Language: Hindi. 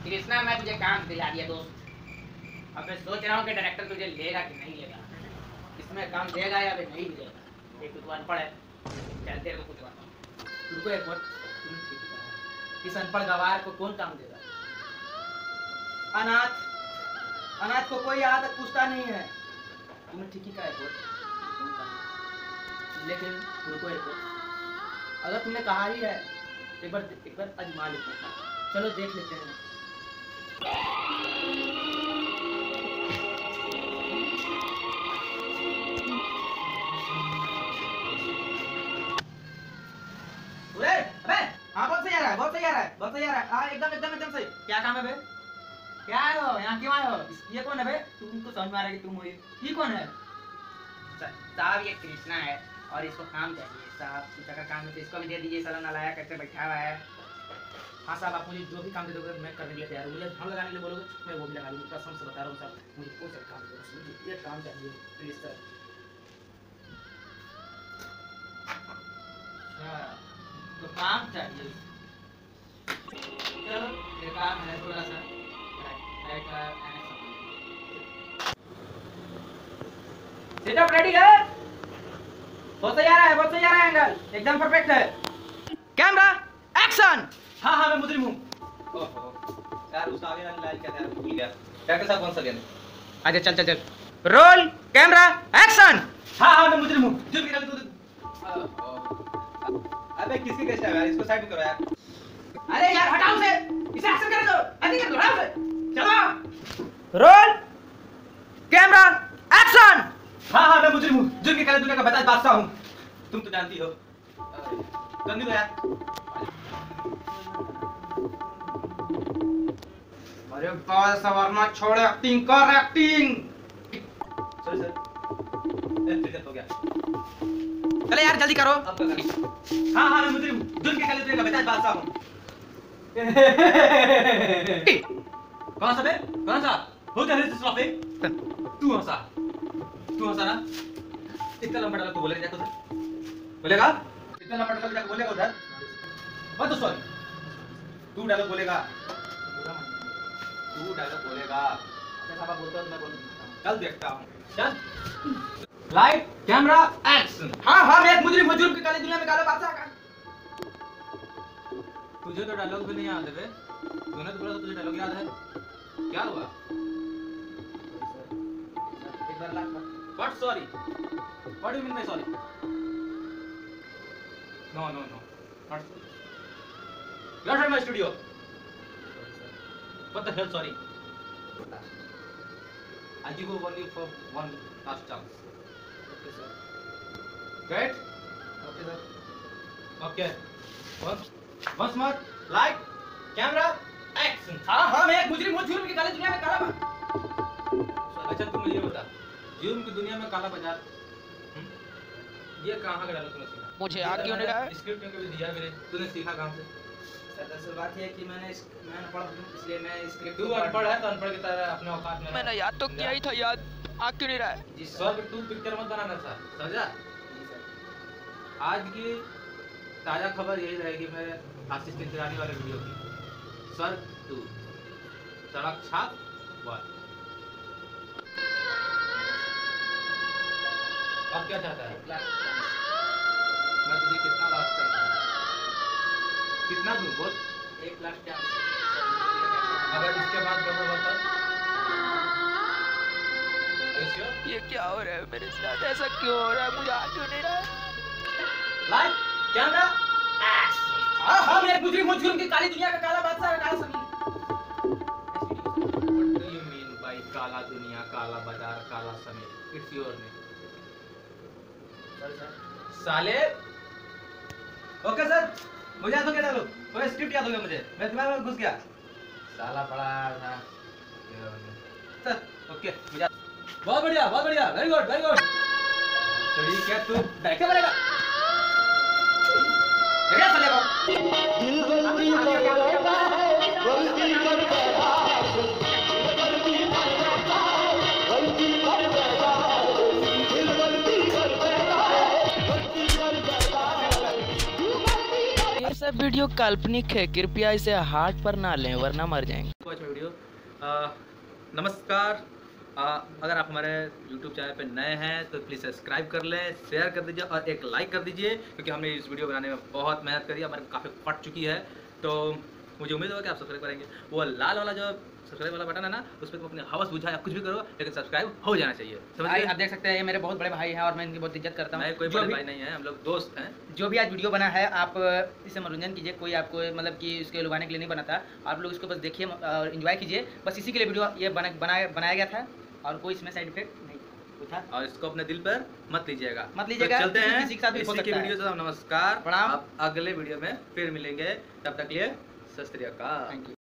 कृष्णा मैं तुझे काम दिला दिया दोस्त। अब मैं सोच रहा हूँ कि डायरेक्टर तुझे लेगा कि नहीं लेगा, इसमें काम देगा या नहीं देगा। एक तो अनपढ़ है, चल तेरे को कुछ बताओ। रुको एक बार, इस अनपढ़ गवार को कौन काम देगा? अनाथ को कोई यहाँ तक पूछता नहीं है। तुमने ठीक ही कहा है, लेकिन रुको एक बार, अगर तुमने कहा ही है एक बार आजमा लेते हैं। चलो देख लेते हैं। हाँ बहुत सही आ रहा है, बहुत सही आ रहा है, बहुत सही आ रहा है। हाँ एकदम सही। क्या काम है बे? क्या आए हो यहाँ, क्यों आए हो? ये कौन है बे? तुमको समझ में आ रहा है कि तुम हो ये कौन है? साहब ये कृष्णा है और इसको काम चाहिए साहब। कुछ अगर काम है तो इसको भी दे दीजिए। साला नालायक कैसे बैठा हुआ है। हाँ साहब आप मुझे जो भी काम दे दोगे मैं करने के लिए तैयार हूँ। मुझे ध्यान लगाने के लिए बोलोगे मैं वो भी लगा लूँगी। कसम से बता रहा हूँ साहब, मुझे कोई सा काम दो, मुझे ये काम चाहिए प्लीज सर। तो काम चाहिए, चलो ये काम है थोड़ा सा सेटअप रेडी है। बहुत सही आ रहा है, बहुत सही आ रहा है, एंगल एकदम परफेक्ट है। Camera action. हाँ मैं मुजरिम हूँ। यार उसका आगे वाली लाइन क्या था, भूल गया। डॉक्टर साहब कौन सा लेना? अच्छा चल रोल कैमरा एक्शन। हाँ मैं मुजरिम हूँ। जो भी तू अबे किसकी केस है यार, इसको साइड में करो यार। अरे यार हटाओ से, इसे एक्शन कर दो, अधिक कर दो, हटाओ से। चलो रोल कैमरा एक्शन। हाँ मैं मुजरिम हूँ, जुर्म की काली दुनिया का बताज बादशाह हूँ। तुम तो जानती हो। करने दो यार। अरे बाल सवरना छोड़, एक्टिंग कर एक्टिंग। सॉरी सर, हो गया। चले यार जल्दी करो। अब कर। हाँ मैं मुजरिम हूँ, जुर्म की काली दुनिया का बताज बादशाह हूँ। कौन सा बे? कौन सा? हो जा रे सलाफे। तू हंसा ना? इतना लंबा डायलॉग तो बोलेगा जाकर उधर? बोलेगा? इतना लंबा डायलॉग जाकर बोलेगा उधर? बहुत तो सॉरी। तू डायलॉग बोलेगा। साहब आप बोलते हो तो मैं बोलूंगा। चल देखता हूँ। चल। Light camera action. हाँ मैं एक मुजरिम हूँ, जुर्म की काली दुनिया में काला बादशाह का। तुझे तो डायलॉग भी नहीं याद है बे। तूने तो बोला था तुझे डायलॉग याद है। क्या हुआ? एक बार lakh What sorry? What do you mean by sorry? No. Not sorry. You are from my studio. What the hell sorry? I give you only for one last chance. Okay sir. Great? Okay sir. Okay. Once more. Light, camera, action. हाँ मैं एक मुजरिम हूँ, जुर्म की काली दुनिया में काला बादशाह। अच्छा तुम मुझे ये बता, जुर्म की दुनिया में काला बाजार, ये कहाँ का डायलॉग तूने सीखा? मुझे याद क्यों नहीं रहा है? स्क्रिप्ट में कभी दिया मेरे, तूने सीखा कहाँ से? दरअसल बात है कि मैं अनपढ़ हूँ, इसलिए मैं स्क्रिप्ट। तू अनपढ़ है तो अनपढ़ की तरह अपने औकात में। मैंने याद तो किया ही था, याद आ क्यों नहीं रहा है? जी सर, तू पिक्चर मत बनाना सर, समझा? आज की ताजा खबर यही रहेगी मेरे आशीष तिरानी वाले वीडियो की। सर तू सड़क छाप बस। अब क्या चाहता है? मैं तुझे कितना लाख चाहता हूँ? कितना दूँ बोल? 1 लाख क्या? अगर इसके बाद गड़बड़ होता ये क्या हो रहा है मेरे साथ? ऐसा क्यों हो रहा है? मुझे आ क्यों नहीं रहा है? लाइट कैमरा हाँ मैं एक मुजरिम हूँ, जुर्म की काली दुनिया का काला बादशाह का काला Sameer. What do you mean by काला दुनिया, काला बाजार, काला समीर? It's your name. साले ओके सर, मुझे याद हो गया डालो, पूरा स्क्रिप्ट याद हो गया मुझे, मैं दिमाग में घुस गया। साला पड़ा था सर। ओके मुझे बहुत बढ़िया, वेरी गुड ठीक है। तू डायरेक्टर बनेगा, बढ़िया साले ये सब वीडियो काल्पनिक है, कृपया इसे हार्ट पर ना लें वरना मर जाएंगे। Watch my video. नमस्कार। अगर आप हमारे YouTube चैनल पे नए हैं तो प्लीज़ सब्सक्राइब कर लें, शेयर कर दीजिए और एक लाइक कर दीजिए, क्योंकि हमने इस वीडियो बनाने में बहुत मेहनत करी है, हमारे काफ़ी फट चुकी है। तो मुझे उम्मीद होगा कि आप सब्सक्राइब करेंगे। वो लाल वाला जो सब्सक्राइब वाला बटन है ना, उस पर तुम अपने हवस बुझा या कुछ भी करो, लेकिन सब्सक्राइब हो जाना चाहिए। समझ भाई गए? आप देख सकते हैं ये मेरे बहुत बड़े भाई हैं और मैं इनकी बहुत इज्जत करता मैं हूँ। कोई जो बड़े भी भाई नहीं है, हम लोग दोस्त हैं। जो भी आज वीडियो बना है आप इसे मनोरंजन कीजिए, कोई आपको मतलब कि उसके लुभाने के लिए नहीं बनाता। आप लोग इसको बस देखिए और एंजॉय कीजिए, बस इसी के लिए वीडियो ये बनाया गया था और कोई इसमें साइड इफेक्ट नहीं था। और इसको अपने दिल पर मत लीजिएगा। मत लीजिएगा, तो चलते हैं किसी के साथ भी हो इसी की सकता है। वीडियो से। नमस्कार, प्रणाम। आप अगले वीडियो में फिर मिलेंगे, तब तक के लिए सत श्री अकाल। Thank you.